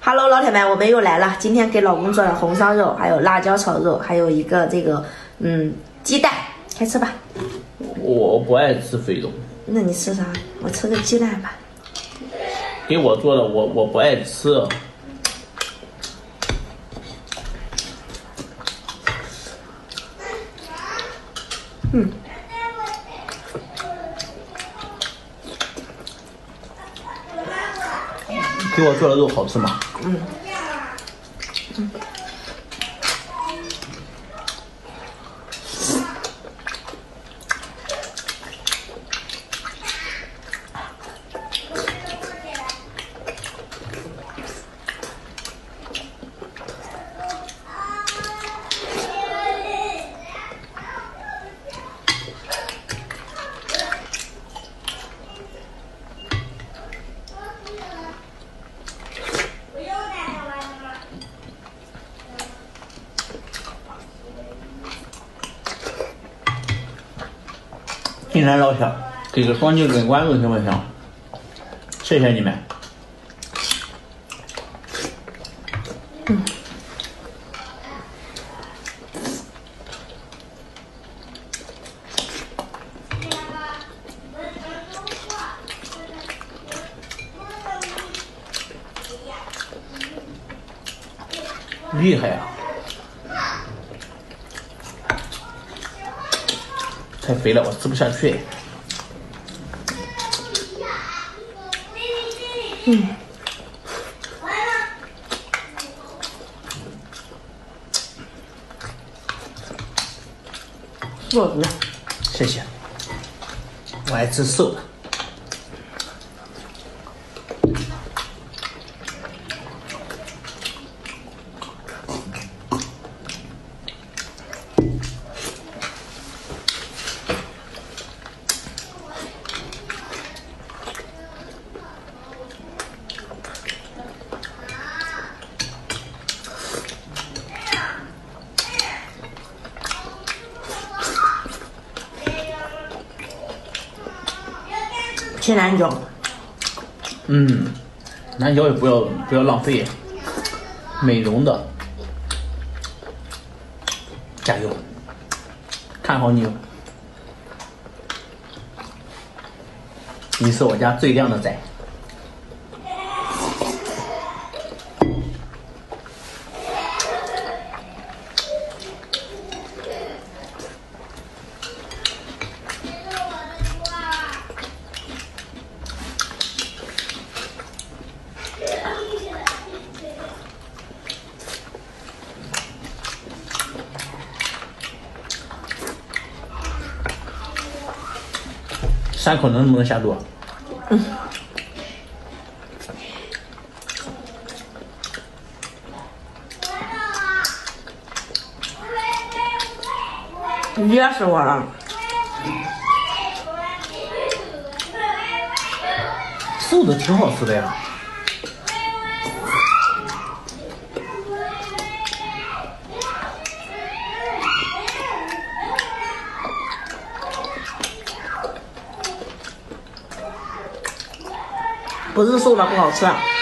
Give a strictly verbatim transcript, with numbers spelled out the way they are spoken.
Hello， 老铁们，我们又来了。今天给老公做了红烧肉，还有辣椒炒肉，还有一个这个嗯鸡蛋，开吃吧。 我不爱吃肥肉。 那你吃啥？我吃个鸡蛋吧。 给我做的，我我不爱吃。 嗯。 给我做的肉好吃吗？ 嗯。嗯。 进来老乡，给个双击跟关注行不行？谢谢你们。 嗯。 厉害呀！太肥了，我吃不下去。 嗯。瘦子， 谢谢。我爱吃瘦的。 切南椒， 嗯，南椒也不要不要浪费，美容的，加油，看好你哦，你是我家最靓的仔。三口能不能下肚？ 嗯。噎死我了！ 瘦的挺好吃的呀。 不是瘦的不好吃。